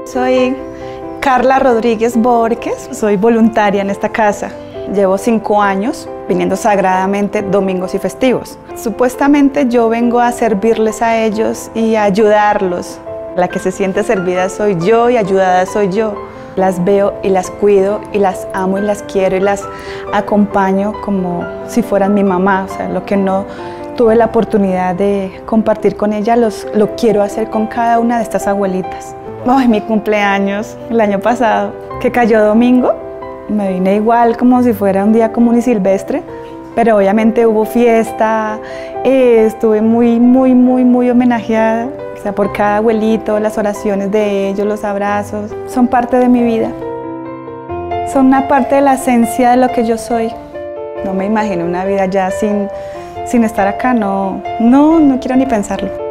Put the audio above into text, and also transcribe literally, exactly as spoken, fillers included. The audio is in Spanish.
Soy Carla Rodríguez Borges, soy voluntaria en esta casa. Llevo cinco años viniendo sagradamente domingos y festivos. Supuestamente yo vengo a servirles a ellos y a ayudarlos. La que se siente servida soy yo y ayudada soy yo. Las veo y las cuido y las amo y las quiero y las acompaño como si fueran mi mamá. O sea, lo que no tuve la oportunidad de compartir con ella, los, lo quiero hacer con cada una de estas abuelitas. Ay, mi cumpleaños, el año pasado, que cayó domingo, me vine igual como si fuera un día común y silvestre, pero obviamente hubo fiesta, eh, estuve muy, muy, muy, muy homenajeada, o sea, por cada abuelito, las oraciones de ellos, los abrazos, son parte de mi vida. Son una parte de la esencia de lo que yo soy. No me imagino una vida ya sin, sin estar acá, no, no, no quiero ni pensarlo.